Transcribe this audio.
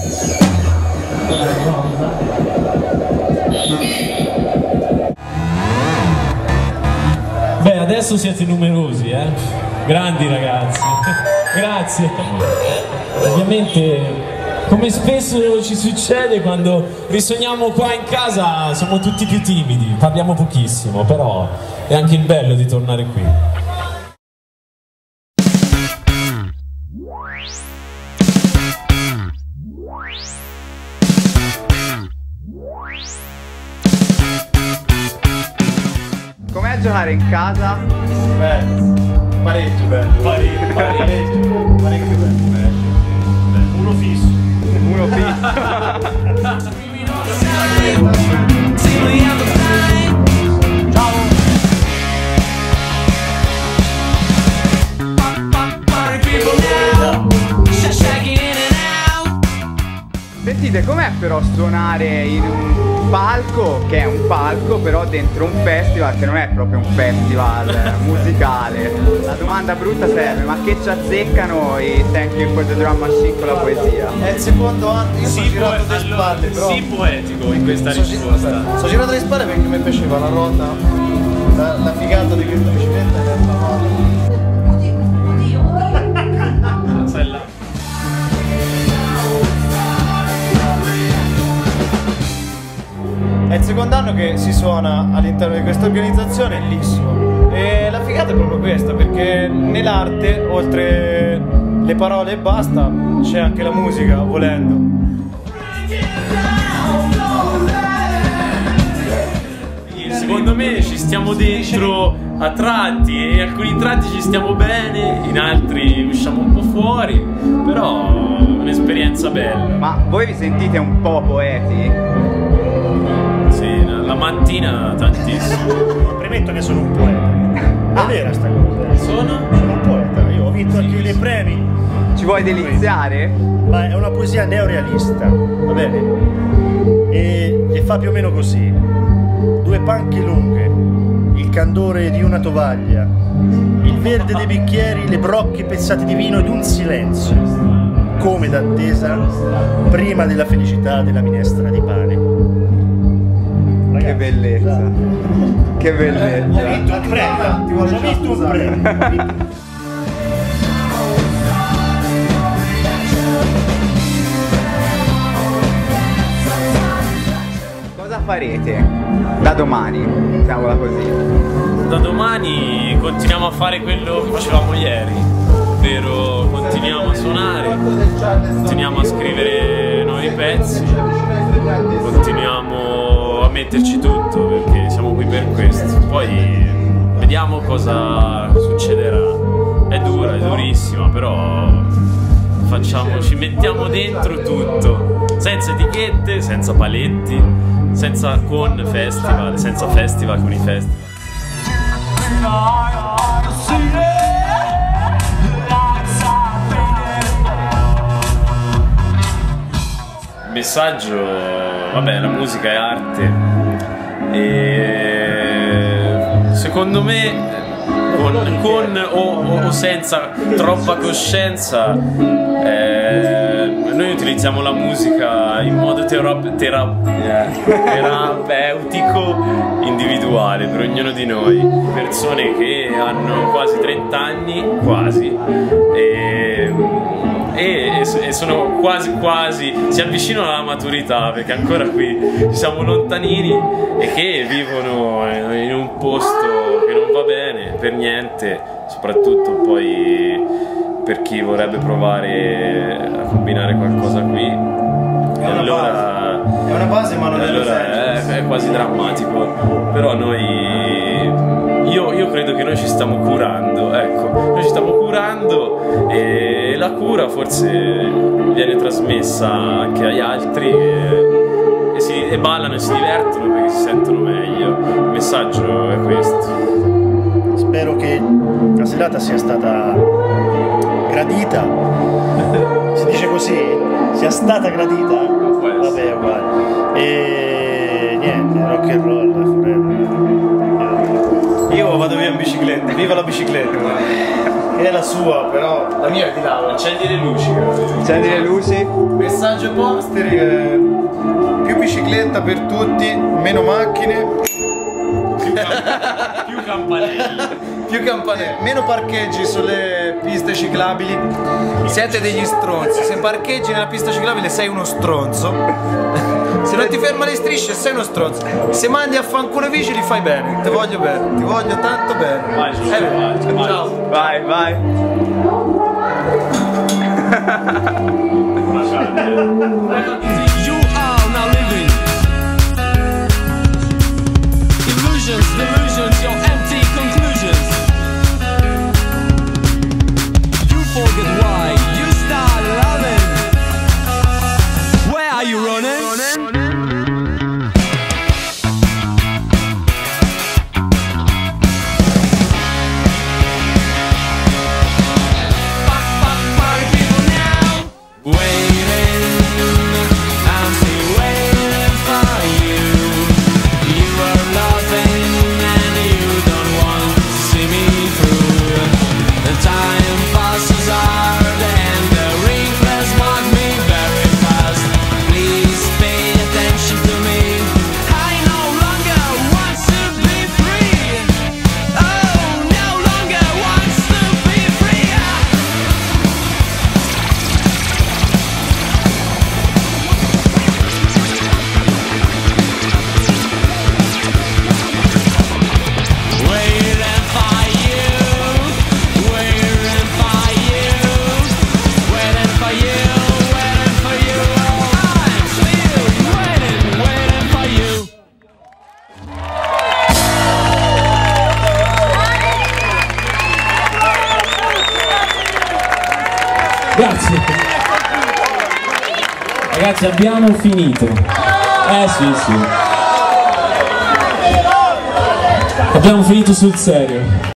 Beh, adesso siete numerosi, grandi ragazzi. Grazie. Ovviamente, come spesso ci succede quando risogniamo qua in casa, siamo tutti più timidi, parliamo pochissimo, però è anche il bello di tornare qui. Com'è giocare in casa? Bello, parecchio bello. Parecchio bello. Uno fisso. Uno fisso. Sentite, com'è però suonare in un palco, che è un palco, però dentro un festival che non è proprio un festival musicale? La domanda brutta sarebbe: ma che ci azzeccano i Thank You for the Drum Machine con la poesia? È il secondo anno, io sono girato le spalle, però. Sì, poetico in questa risposta. Sono girato le spalle perché mi piaceva la rota, la figata di questa bicicletta che era È il secondo anno che si suona all'interno di questa organizzazione, bellissimo. E la figata è proprio questa, perché nell'arte, oltre le parole e basta, c'è anche la musica, volendo. Secondo me ci stiamo dentro a tratti, e alcuni tratti ci stiamo bene, in altri usciamo un po' fuori, però è un'esperienza bella. Ma voi vi sentite un po' poeti? Sì, la mattina tantissimo. Premetto che sono un poeta. È vera sta cosa. Sono un poeta, io ho vinto anche dei premi. Ci vuoi deliziare? Ma è una poesia neorealista, va bene? E fa più o meno così. Due panche lunghe, il candore di una tovaglia, il verde dei bicchieri, le brocche pezzate di vino ed un silenzio, come d'attesa, prima della felicità della minestra di pane. Che bellezza, che bellezza. Ho vinto un premio, ho vinto un premio. Cosa farete da domani, mettiamola così? Da domani continuiamo a fare quello che facevamo ieri, ovvero continuiamo a suonare, continuiamo a scrivere nuovi pezzi, continuiamo a metterci tutto perché siamo qui per questo. Poi vediamo cosa succederà. È dura, è durissima, però ci mettiamo dentro tutto, senza etichette, senza paletti, senza con festival, senza festival con i festival. Il messaggio, vabbè, la musica è arte e secondo me con o senza troppa coscienza noi utilizziamo la musica in modo terapeutico individuale per ognuno di noi, persone che hanno quasi 30 anni, quasi, e sono quasi si avvicinano alla maturità, perché ancora qui ci siamo lontanini, e che vivono in un posto che non va bene per niente, soprattutto poi per chi vorrebbe provare a combinare qualcosa qui. È una base, ma non è quasi drammatico, però io credo che noi ci stiamo curando, ecco, noi ci stiamo curando, e la cura forse viene trasmessa anche agli altri, e ballano e si divertono perché si sentono meglio. Il messaggio è questo. Spero che la serata sia stata gradita. Si dice così? Sia stata gradita? Vabbè, uguale. E niente, rock and roll forever. Io vado vado via in bicicletta, viva la bicicletta, che è la sua, però la mia è di là. Accendi le luci. Accendi le luci. Messaggio posteri, più bicicletta per tutti, meno macchine, Più campanelli. più campanelle, meno parcheggi sulle piste ciclabili. Siete degli stronzi, se parcheggi nella pista ciclabile sei uno stronzo. Se non ti ferma le strisce sei uno stronzo. Se mandi a fanculo i vigili fai bene, ti voglio bene, ti voglio tanto bene. Vai, vai. Ciao. Vai, vai. You are now living illusions, delusions, your empty conclusions. You forget why you start loving. Where are you running? Grazie. Ragazzi, abbiamo finito. Sì. Abbiamo finito sul serio.